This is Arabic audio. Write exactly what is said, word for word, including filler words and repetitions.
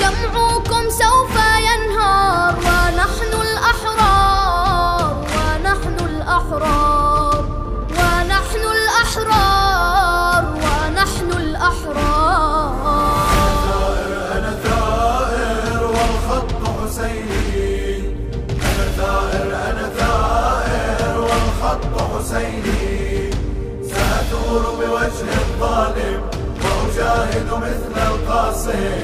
جمعكم سوف ينهار، ونحن الأحرار ونحن الأحرار ونحن الأحرار ونحن الأحرار. أنا ثائر والخط حسيني، أنا ثائر أنا ثائر والخط حسيني، سأثور بوجه الظالم وأجاهد مثل القاسم.